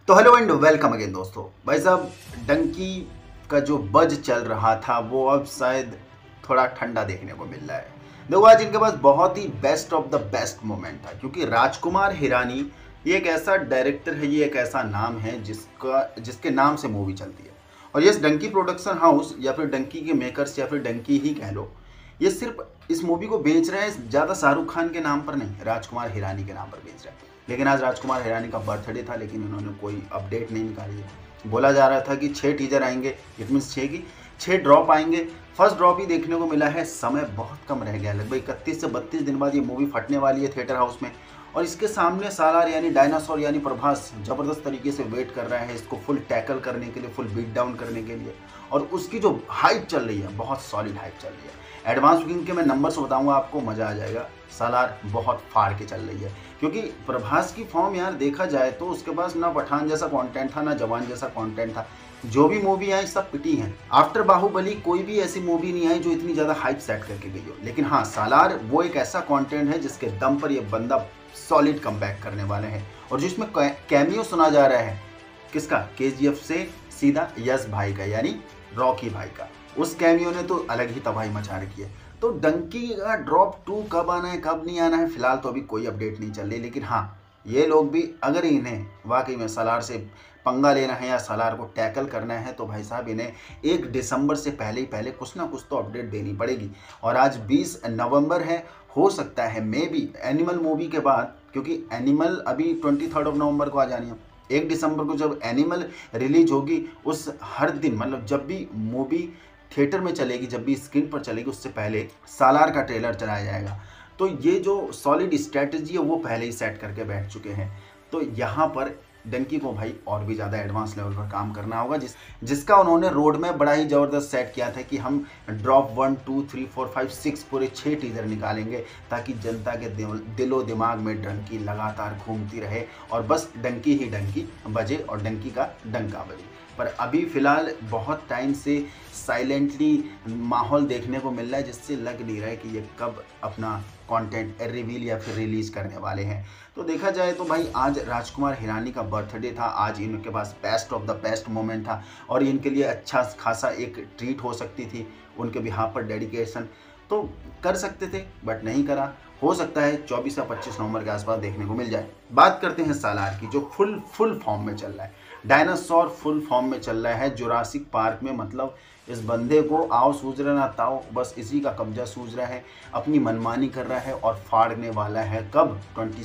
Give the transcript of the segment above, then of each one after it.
तो hello and welcome again दोस्तों। भाई साहब, डंकी का जो बज चल रहा था वो अब शायद थोड़ा ठंडा देखने को मिल रहा है। देखो, आज इनके पास बहुत ही best of the best moment था, क्योंकि राजकुमार हिरानी ये एक ऐसा डायरेक्टर है, ये एक ऐसा नाम है जिसके नाम से मूवी चलती है। और यस, डंकी प्रोडक्शन हाउस या फिर डंकी के मेकर्स या फिर डंकी ही कह लो, ये सिर्फ इस मूवी को बेच रहे हैं ज़्यादा शाहरुख खान के नाम पर नहीं, राजकुमार हिरानी के नाम पर बेच रहे हैं। लेकिन आज राजकुमार हिरानी का बर्थडे था, लेकिन इन्होंने कोई अपडेट नहीं निकाली है। बोला जा रहा था कि 6 टीजर आएंगे, इट मीन्स 6 ड्रॉप आएंगे। फर्स्ट ड्रॉप ही देखने को मिला है। समय बहुत कम रह गया, लगभग 31 से 32 दिन बाद ये मूवी फटने वाली है थिएटर हाउस में। और इसके सामने सालार यानी डायनासोर यानी प्रभास ज़बरदस्त तरीके से वेट कर रहा है इसको फुल टैकल करने के लिए, फुल बीट डाउन करने के लिए। और उसकी जो हाइप चल रही है, बहुत सॉलिड हाइप चल रही है। एडवांस बुकिंग के मैं नंबर्स बताऊंगा आपको, मज़ा आ जाएगा। सालार बहुत फाड़ के चल रही है, क्योंकि प्रभास की फॉर्म यार देखा जाए तो उसके पास ना पठान जैसा कंटेंट था, ना जवान जैसा कंटेंट था। जो भी मूवी आई सब पिटी हैं। आफ्टर बाहुबली कोई भी ऐसी मूवी नहीं आई जो इतनी ज़्यादा हाइप सेट करके गई हो। लेकिन हाँ, सालार वो एक ऐसा कंटेंट है जिसके दम पर ये बंदा सॉलिड कमबैक करने वाले हैं। और जिसमें कैमियो सुना जा रहा है किसका, केजीएफ से सीधा यश भाई का, यानी रॉकी भाई का। उस कैमियो ने तो अलग ही तबाही मचा रखी है। तो डंकी का ड्रॉप 2 कब आना है कब नहीं आना है, फिलहाल तो अभी कोई अपडेट नहीं चल रही। लेकिन हाँ, ये लोग भी अगर इन्हें वाकई में सालार से पंगा लेना है या सालार को टैकल करना है, तो भाई साहब इन्हें 1 दिसंबर से पहले कुछ ना कुछ तो अपडेट देनी पड़ेगी। और आज 20 नवंबर है, हो सकता है मे बी एनिमल मूवी के बाद, क्योंकि एनिमल अभी 23 नवंबर को आ जानी है। 1 दिसंबर को जब एनिमल रिलीज होगी, उस हर दिन मतलब जब भी मूवी थिएटर में चलेगी, जब भी स्क्रीन पर चलेगी, उससे पहले सालार का ट्रेलर चलाया जाएगा। तो ये जो सॉलिड स्ट्रैटेजी है वो पहले ही सेट करके बैठ चुके हैं। तो यहाँ पर डंकी को भाई और भी ज़्यादा एडवांस लेवल पर काम करना होगा, जिसका उन्होंने रोड में बड़ा ही ज़बरदस्त सेट किया था कि हम ड्रॉप 1 2 3 4 5 6 पूरे 6 टीजर निकालेंगे, ताकि जनता के दिलो दिमाग में डंकी लगातार घूमती रहे और बस डंकी ही डंकी बजे और डंकी का डंका बजे। पर अभी फ़िलहाल बहुत टाइम से साइलेंटली माहौल देखने को मिल रहा है, जिससे लग नहीं रहा है कि ये कब अपना कंटेंट रिवील या फिर रिलीज़ करने वाले हैं। तो देखा जाए तो भाई आज राजकुमार हिरानी का बर्थडे था, आज इनके पास best of the best moment था और इनके लिए अच्छा खासा एक ट्रीट हो सकती थी। उनके बिहाफ पर डेडिकेशन तो कर सकते थे, बट नहीं करा। हो सकता है 24 या 25 नवंबर के आसपास देखने को मिल जाए। बात करते हैं सालार की, जो फुल फॉर्म में चल रहा है। डायनासोर फुल फॉर्म में चल रहा है जुरासिक पार्क में। मतलब इस बंदे को आओ सूझ रहा ना ताओ, बस इसी का कब्जा सूझ रहा है, अपनी मनमानी कर रहा है और फाड़ने वाला है कब,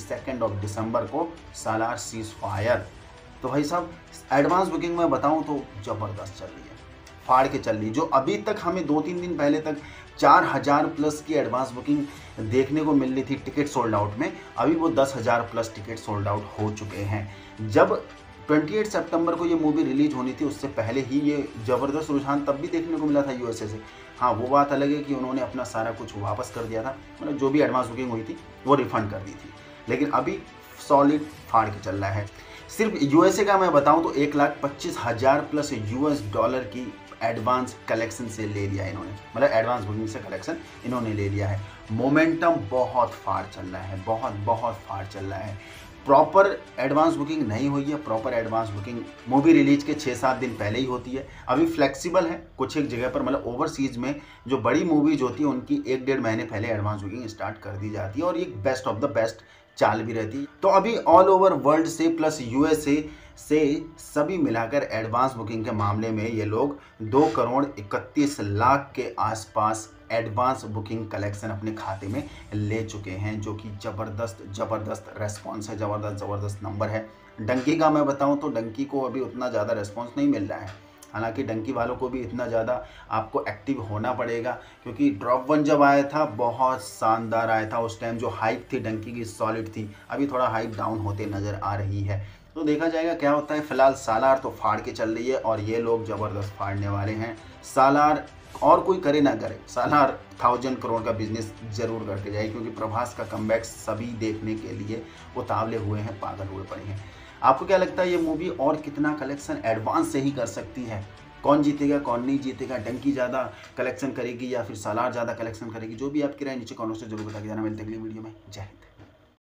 22 दिसंबर को सालार सीज फायर। तो भाई साहब, एडवांस बुकिंग में बताऊं तो ज़बरदस्त चल रही है, फाड़ के चल रही। जो अभी तक हमें 2-3 दिन पहले तक 4000 प्लस की एडवांस बुकिंग देखने को मिल रही थी टिकट सोल्ड आउट में, अभी वो 10,000 प्लस टिकट सोल्ड आउट हो चुके हैं। जब 28 सितंबर को ये मूवी रिलीज होनी थी, उससे पहले ही ये ज़बरदस्त रुझान तब भी देखने को मिला था यूएसए से। हाँ, वो बात अलग है कि उन्होंने अपना सारा कुछ वापस कर दिया था, मतलब जो भी एडवांस बुकिंग हुई थी वो रिफंड कर दी थी। लेकिन अभी सॉलिड फाड़ के चल रहा है। सिर्फ यूएसए का मैं बताऊं तो 1,25,000 प्लस $US की एडवांस कलेक्शन से ले लिया इन्होंने, मतलब एडवांस बुकिंग से कलेक्शन इन्होंने ले लिया है। मोमेंटम बहुत फाड़ चल रहा है, बहुत फाड़ चल रहा है। प्रॉपर एडवांस बुकिंग नहीं हुई है। Proper advance booking movie release के 6-7 दिन पहले ही होती है। अभी फ्लेक्सिबल है कुछ एक जगह पर, मतलब ओवरसीज में जो बड़ी मूवीज होती है उनकी 1-1.5 महीने पहले एडवांस बुकिंग स्टार्ट कर दी जाती है और ये बेस्ट ऑफ द बेस्ट चाल भी रहती है। तो अभी ऑल ओवर वर्ल्ड से प्लस यूएसए से सभी मिलाकर एडवांस बुकिंग के मामले में ये लोग 2,31,00,000 के आसपास एडवांस बुकिंग कलेक्शन अपने खाते में ले चुके हैं, जो कि ज़बरदस्त रेस्पॉन्स है, ज़बरदस्त नंबर है। डंकी का मैं बताऊं तो डंकी को अभी उतना ज़्यादा रेस्पॉन्स नहीं मिल रहा है। हालांकि डंकी वालों को भी इतना ज़्यादा आपको एक्टिव होना पड़ेगा, क्योंकि ड्रॉप 1 जब आया था बहुत शानदार आया था। उस टाइम जो हाइप थी डंकी की सॉलिड थी, अभी थोड़ा हाइप डाउन होते नज़र आ रही है। तो देखा जाएगा क्या होता है। फिलहाल सालार तो फाड़ के चल रही है और ये लोग ज़बरदस्त फाड़ने वाले हैं। सालार और कोई करे ना करे, सालार 1000 करोड़ का बिजनेस जरूर करके जाए, क्योंकि प्रभास का कमबैक सभी देखने के लिए उतावले हुए हैं, पागल हुए पड़े हैं। आपको क्या लगता है ये मूवी और कितना कलेक्शन एडवांस से ही कर सकती है? कौन जीतेगा कौन नहीं जीतेगा? डंकी ज़्यादा कलेक्शन करेगी या फिर सालार ज़्यादा कलेक्शन करेगी? जो भी आपकी राय नीचे कमेंट से जरूर बता के जाना। मिलते हैं अगली वीडियो में। जय हिंद।